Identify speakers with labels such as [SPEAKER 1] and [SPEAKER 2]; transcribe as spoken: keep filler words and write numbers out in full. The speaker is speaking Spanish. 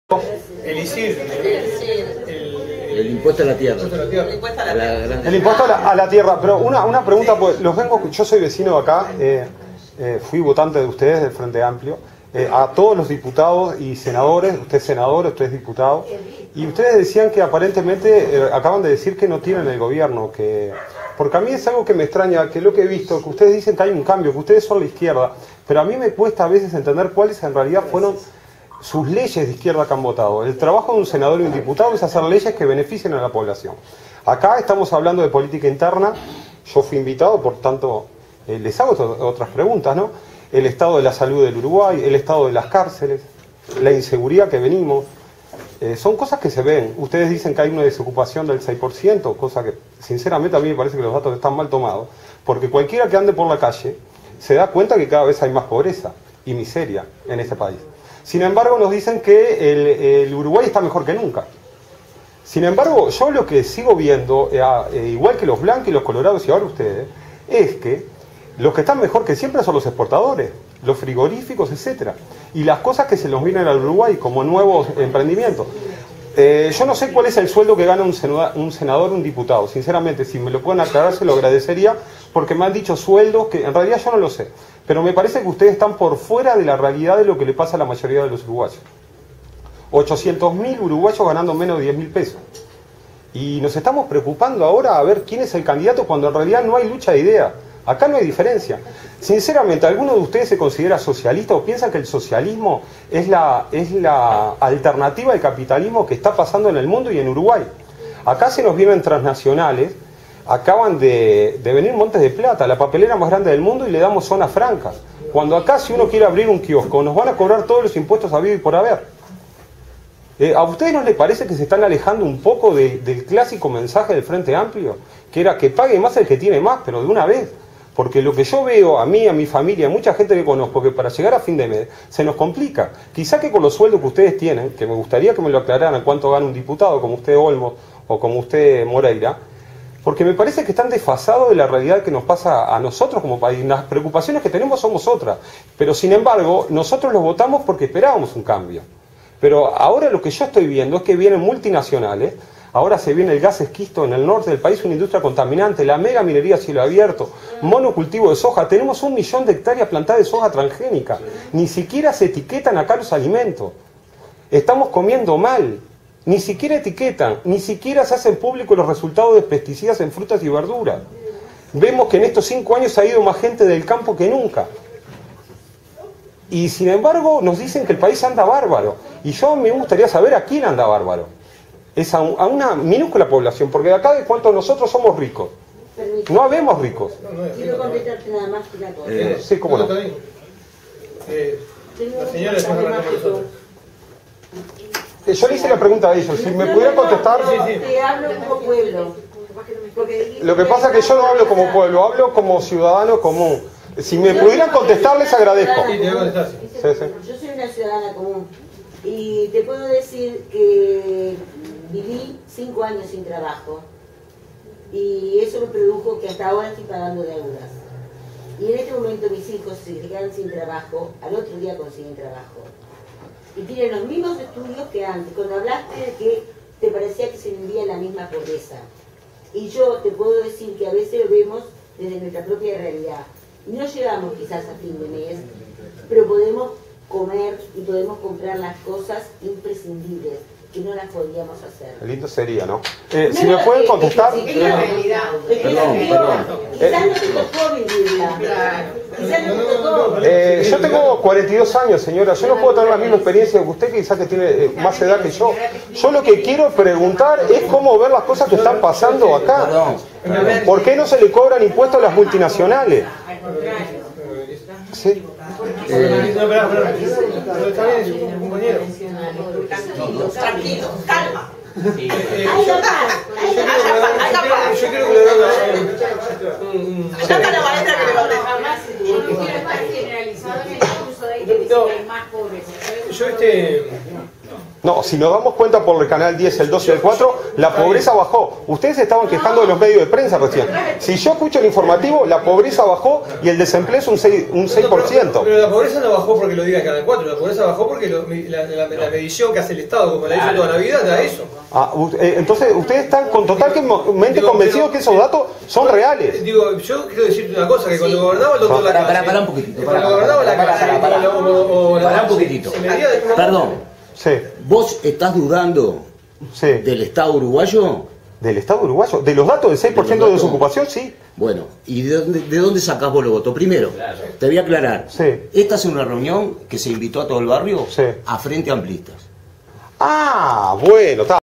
[SPEAKER 1] El I S I R, el, el,
[SPEAKER 2] el impuesto a la tierra.
[SPEAKER 1] El impuesto a la tierra.
[SPEAKER 3] El impuesto a la, a la tierra. Pero una, una pregunta, pues los vengo, yo soy vecino de acá, eh, eh, fui votante de ustedes del Frente Amplio, eh, a todos los diputados y senadores, usted es senador, usted es diputado, y ustedes decían que aparentemente, eh, acaban de decir que no tienen el gobierno, que porque a mí es algo que me extraña, que lo que he visto, que ustedes dicen que hay un cambio, que ustedes son la izquierda, pero a mí me cuesta a veces entender cuáles en realidad fueron sus leyes de izquierda que han votado. El trabajo de un senador y un diputado es hacer leyes que beneficien a la población. Acá estamos hablando de política interna, yo fui invitado, por tanto, eh, les hago otras preguntas, ¿no? El estado de la salud del Uruguay, el estado de las cárceles, la inseguridad que venimos, eh, son cosas que se ven. Ustedes dicen que hay una desocupación del seis por ciento, cosa que sinceramente a mí me parece que los datos están mal tomados, porque cualquiera que ande por la calle se da cuenta que cada vez hay más pobreza y miseria en este país. Sin embargo, nos dicen que el, el Uruguay está mejor que nunca. Sin embargo, yo lo que sigo viendo, eh, eh, igual que los blancos y los colorados y ahora ustedes, es que los que están mejor que siempre son los exportadores, los frigoríficos, etcétera. Y las cosas que se nos vienen al Uruguay como nuevos emprendimientos. Eh, yo no sé cuál es el sueldo que gana un senador, un senador, un diputado. Sinceramente, si me lo pueden aclarar, se lo agradecería, porque me han dicho sueldos que en realidad yo no lo sé. Pero me parece que ustedes están por fuera de la realidad de lo que le pasa a la mayoría de los uruguayos. ochocientos mil uruguayos ganando menos de diez mil pesos. Y nos estamos preocupando ahora a ver quién es el candidato cuando en realidad no hay lucha de ideas. Acá no hay diferencia. Sinceramente, ¿alguno de ustedes se considera socialista o piensa que el socialismo es la, es la alternativa al capitalismo que está pasando en el mundo y en Uruguay? Acá se nos vienen transnacionales, acaban de, de venir Montes de Plata, la papelera más grande del mundo, y le damos zonas francas. Cuando acá, si uno quiere abrir un kiosco, nos van a cobrar todos los impuestos habidos y por haber. Eh, ¿A ustedes no les parece que se están alejando un poco de, del clásico mensaje del Frente Amplio? Que era que pague más el que tiene más, pero de una vez. Porque lo que yo veo, a mí, a mi familia, a mucha gente que conozco, que para llegar a fin de mes se nos complica. Quizá que con los sueldos que ustedes tienen, que me gustaría que me lo aclararan cuánto gana un diputado, como usted Olmos o como usted Moreira, porque me parece que están desfasados de la realidad que nos pasa a nosotros como país. Las preocupaciones que tenemos somos otras, pero sin embargo, nosotros los votamos porque esperábamos un cambio. Pero ahora lo que yo estoy viendo es que vienen multinacionales, ahora se viene el gas esquisto en el norte del país, una industria contaminante, la mega minería a cielo abierto, monocultivo de soja, tenemos un millón de hectáreas plantadas de soja transgénica, ni siquiera se etiquetan acá los alimentos, estamos comiendo mal. Ni siquiera etiquetan, ni siquiera se hacen públicos los resultados de pesticidas en frutas y verduras. Vemos que en estos cinco años ha ido más gente del campo que nunca. Y sin embargo nos dicen que el país anda bárbaro. Y yo me gustaría saber a quién anda bárbaro. Es a, un, a una minúscula población, porque de acá de cuánto nosotros somos ricos. No habemos ricos.
[SPEAKER 4] Quiero contestarte nada más que una cosa.
[SPEAKER 3] Eh, sí, cómo no.
[SPEAKER 1] Eh, la señora es más nosotros.
[SPEAKER 3] Yo le hice la pregunta a ellos, si me pudieran contestar...
[SPEAKER 4] Te hablo como pueblo.
[SPEAKER 3] Lo que pasa es que yo no hablo como pueblo, hablo como ciudadano común. Si me pudieran contestar, les agradezco.
[SPEAKER 1] Sí, te voy a contestar.
[SPEAKER 3] Sí, sí.
[SPEAKER 4] Yo soy una ciudadana común y te puedo decir que viví cinco años sin trabajo y eso me produjo que hasta ahora estoy pagando deudas. Y en este momento mis hijos se quedan sin trabajo, al otro día consiguen trabajo. Y tienen los mismos estudios que antes, cuando hablaste de que te parecía que se vivía la misma pobreza. Y yo te puedo decir que a veces lo vemos desde nuestra propia realidad. No llegamos quizás a fin de mes, pero podemos comer y podemos comprar las cosas imprescindibles, que no las podíamos hacer.
[SPEAKER 3] Lindo sería, ¿no? Eh, si me pueden contestar...
[SPEAKER 4] Es la realidad.
[SPEAKER 3] Perdón, perdón.
[SPEAKER 4] Quizás no te tocó vivirla. Quizás no te tocó.
[SPEAKER 3] Eh, yo tengo cuarenta y dos años, señora. Yo no puedo tener la misma experiencia que usted, que quizás que tiene eh, más edad que yo. Yo lo que quiero preguntar es cómo ver las cosas que están pasando acá. ¿Por qué no se le cobran impuestos a las multinacionales? Sí.
[SPEAKER 1] Eh, no, espera, espera. Pero está bien, compañero.
[SPEAKER 5] Tranquilo, calma.
[SPEAKER 1] Eh, eh, yo, yo quiero que le haga
[SPEAKER 5] Saca la maestra que le
[SPEAKER 1] yo este
[SPEAKER 3] No, si nos damos cuenta por el canal diez, el dos y el cuatro, la pobreza bajó. Ustedes estaban quejando de los medios de prensa recién. Si yo escucho el informativo, la pobreza bajó y el desempleo es un seis por ciento. Un seis por ciento.
[SPEAKER 1] Pero, pero la pobreza no bajó porque lo diga el canal cuatro, la pobreza bajó porque lo, la, la, la medición que hace el Estado, como la hizo toda la vida, da eso.
[SPEAKER 3] Ah, eh, entonces, ustedes están con totalmente convencidos que esos datos son reales.
[SPEAKER 1] Digo, yo quiero decirte una cosa, que cuando gobernaba el doctor
[SPEAKER 2] Para,
[SPEAKER 1] Lacalle...
[SPEAKER 2] para, para un poquitito. Para,
[SPEAKER 1] Cuando gobernaba
[SPEAKER 2] para, para,
[SPEAKER 1] Lacalle...
[SPEAKER 2] para, para, para,
[SPEAKER 1] o- o la-
[SPEAKER 2] para un poquitito.
[SPEAKER 1] se medía de una-
[SPEAKER 2] Perdón,
[SPEAKER 3] Sí,
[SPEAKER 2] ¿vos estás dudando
[SPEAKER 3] sí.
[SPEAKER 2] del Estado uruguayo?
[SPEAKER 3] ¿Del Estado uruguayo? ¿De los datos del seis por ciento de desocupación? Sí.
[SPEAKER 2] Bueno, ¿y de dónde, de dónde sacás vos los votos? Primero, te voy a aclarar.
[SPEAKER 3] Sí.
[SPEAKER 2] Esta es una reunión que se invitó a todo el barrio
[SPEAKER 3] Sí.
[SPEAKER 2] a Frente Amplistas.
[SPEAKER 3] Ah, bueno, está.